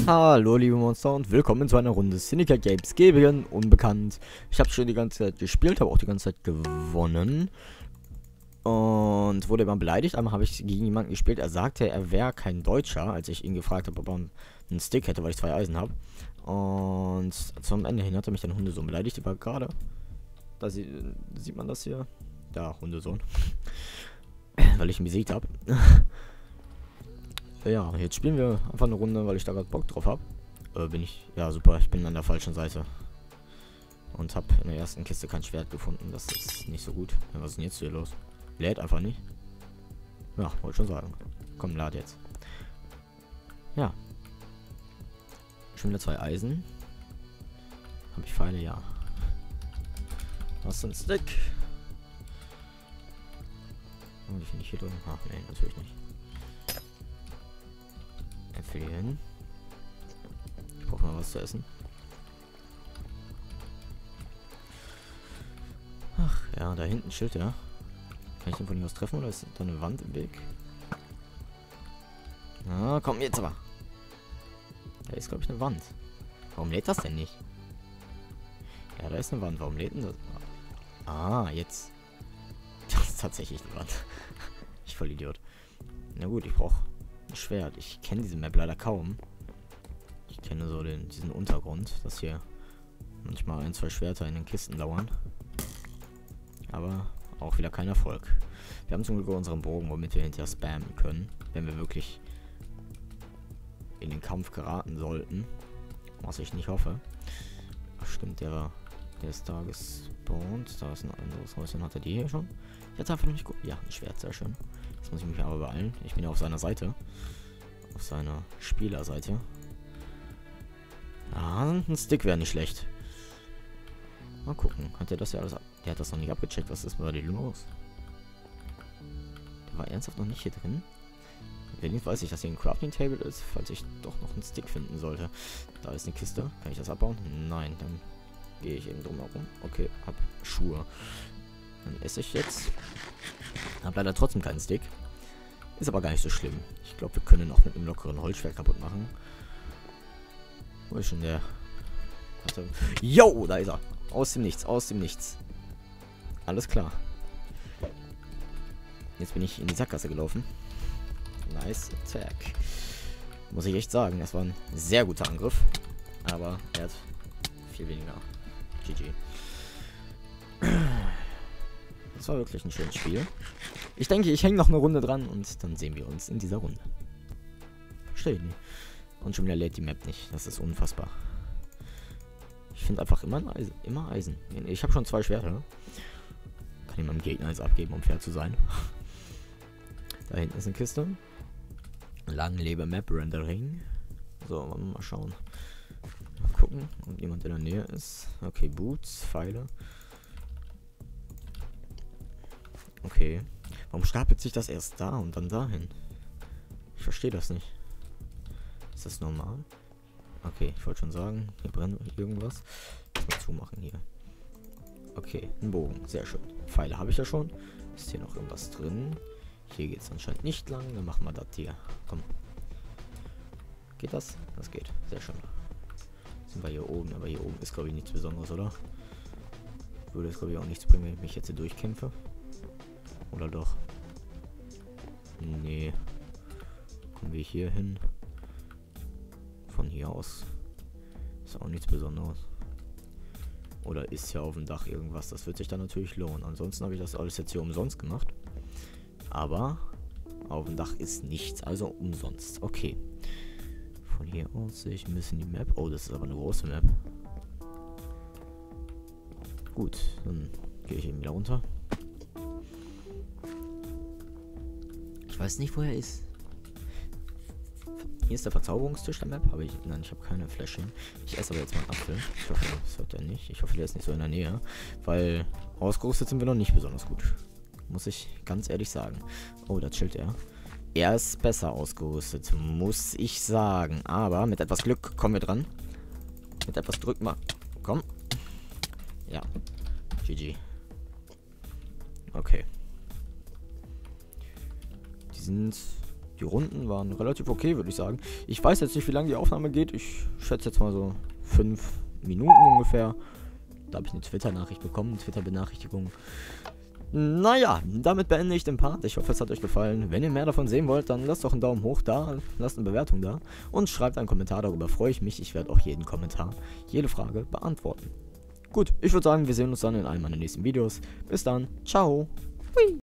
Hallo liebe Monster und willkommen zu einer Runde Syndicate Games Gebigen unbekannt. Ich habe schon die ganze Zeit gespielt, habe auch die ganze Zeit gewonnen. Und wurde immer beleidigt. Einmal habe ich gegen jemanden gespielt, er sagte, er wäre kein Deutscher, als ich ihn gefragt habe, ob er einen Stick hätte, weil ich 2 Eisen habe. Und zum Ende hin hat er mich dann Hundesohn beleidigt, aber gerade, da sieht man das hier. Da, Hundesohn. Weil ich ihn besiegt habe. Ja, jetzt spielen wir einfach eine Runde, weil ich da gerade Bock drauf habe. Ja super, ich bin an der falschen Seite. Und habe in der ersten Kiste kein Schwert gefunden, das ist nicht so gut. Ja, was ist denn jetzt hier los? Lädt einfach nicht. Ja, wollte schon sagen. Komm, lad jetzt. Ja. Schon wieder 2 Eisen. Habe ich Pfeile? Ja. Was ist ein Stick? Oh, die finde ich hier drin. Ach, nee, natürlich nicht. Empfehlen. Ich brauche mal was zu essen. Ach, ja, da hinten Schild, ja. Kann ich den von hier aus treffen oder ist da eine Wand im Weg? Ah, komm jetzt aber. Da ist, glaube ich, eine Wand. Warum lädt das denn nicht? Ja, da ist eine Wand. Warum lädt denn das? Ah, jetzt. Das ist tatsächlich eine Wand. Ich voll Idiot. Na gut, ich brauche ein Schwert. Ich kenne diese Map leider kaum. Ich kenne so diesen Untergrund, dass hier manchmal 1, 2 Schwerter in den Kisten lauern. Aber auch wieder kein Erfolg. Wir haben zum Glück unseren Bogen, womit wir hinterher spammen können, wenn wir wirklich in den Kampf geraten sollten. Was ich nicht hoffe. Ach stimmt, der ist da gespawnt. Da ist ein anderes Häuschen. Hat er die hier schon? Jetzt einfach noch nicht gut. Ja, ein Schwert, sehr schön. Jetzt muss ich mich aber beeilen. Ich bin ja auf seiner Seite. Auf seiner Spielerseite. Ah, ein Stick wäre nicht schlecht. Mal gucken. Hat er das ja alles Der hat das noch nicht abgecheckt. Was ist bei dem los? Der war ernsthaft noch nicht hier drin. Wenigstens weiß ich, dass hier ein Crafting Table ist, falls ich doch noch einen Stick finden sollte. Da ist eine Kiste. Kann ich das abbauen? Nein, dann gehe ich eben drum herum. Okay, hab Schuhe. Dann esse ich jetzt. Hab leider trotzdem keinen Stick. Ist aber gar nicht so schlimm. Ich glaube, wir können auch mit einem lockeren Holzschwert kaputt machen. Wo ist schon der? Warte. Yo, da ist er. Aus dem Nichts, aus dem Nichts. Alles klar. Jetzt bin ich in die Sackgasse gelaufen. Nice Attack. Muss ich echt sagen, das war ein sehr guter Angriff. Aber er hat viel weniger. GG. Das war wirklich ein schönes Spiel. Ich denke, ich hänge noch eine Runde dran und dann sehen wir uns in dieser Runde. Verstehe ich nicht. Und schon wieder lädt die Map nicht. Das ist unfassbar. Ich finde einfach immer Eisen. Immer Eisen. Ich habe schon 2 Schwerter. Kann ich meinem Gegner jetzt abgeben, um fair zu sein. Da hinten ist eine Kiste. Lang lebe Map Rendering. So, mal schauen. Mal gucken, ob jemand in der Nähe ist. Okay, Boots, Pfeile. Okay. Warum stapelt sich das erst da und dann dahin? Ich verstehe das nicht. Ist das normal? Okay, ich wollte schon sagen, hier brennt irgendwas. Lass mal zumachen hier. Okay, ein Bogen, sehr schön. Pfeile habe ich ja schon. Ist hier noch irgendwas drin? Hier geht es anscheinend nicht lang. Dann machen wir das hier. Komm. Geht das? Das geht. Sehr schön. Sind wir hier oben, aber hier oben ist, glaube ich, nichts Besonderes, oder? Würde es, glaube ich, auch nichts bringen, wenn ich mich jetzt hier durchkämpfe. Oder doch? Nee. Kommen wir hier hin. Von hier aus. Ist auch nichts Besonderes. Oder ist ja auf dem Dach irgendwas. Das wird sich dann natürlich lohnen. Ansonsten habe ich das alles jetzt hier umsonst gemacht. Aber auf dem Dach ist nichts. Also umsonst. Okay. Von hier aus sehe ich ein bisschen die Map. Oh, das ist aber eine große Map. Gut, dann gehe ich eben wieder runter. Ich weiß nicht, wo er ist. Hier ist der Verzauberungstisch der Map. Nein, ich habe keine Fläschchen. Ich esse aber jetzt mal einen Apfel. Ich hoffe, das hört er nicht. Ich hoffe, der ist nicht so in der Nähe. Weil ausgerüstet sind wir noch nicht besonders gut. Muss ich ganz ehrlich sagen. Oh, das chillt er. Er ist besser ausgerüstet, muss ich sagen. Aber mit etwas Glück kommen wir dran. Mit etwas Glück mal. Komm. Ja. GG. Okay. Die sind die Runden waren relativ okay, würde ich sagen. Ich weiß jetzt nicht, wie lange die Aufnahme geht. Ich schätze jetzt mal so 5 Minuten ungefähr. Da habe ich eine Twitter-Nachricht bekommen, eine Twitter-Benachrichtigung. Naja, damit beende ich den Part. Ich hoffe, es hat euch gefallen. Wenn ihr mehr davon sehen wollt, dann lasst doch einen Daumen hoch da, lasst eine Bewertung da und schreibt einen Kommentar, darüber freue ich mich. Ich werde auch jeden Kommentar, jede Frage beantworten. Gut, ich würde sagen, wir sehen uns dann in einem meiner nächsten Videos. Bis dann, ciao. Hui.